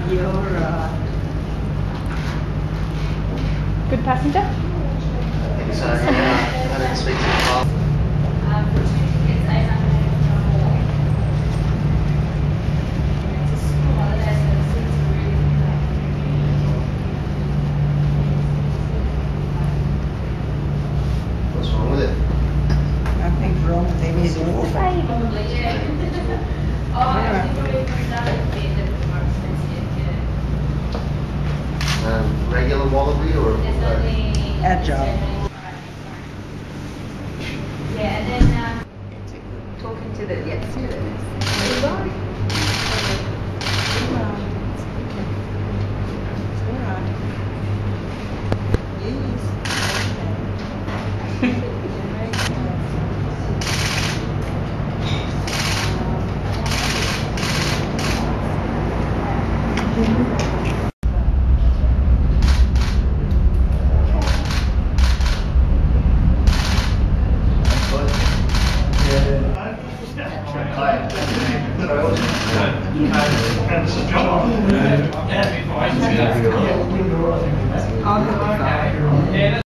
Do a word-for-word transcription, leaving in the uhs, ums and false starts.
You're right. Good passenger? I think so, yeah. I didn't speak to the car. Um, for two tickets, eight hundred more. It's a school holiday, so the seats are really like. What's wrong with it? Nothing's wrong with him, he's awful. Probably, yeah. Oh, Yeah. I think we're even another bit that was more expensive, yeah. Um, regular Wallaby or? There's uh, only. Agile. Yeah, and then um, talking to the yes, to the. I'll have a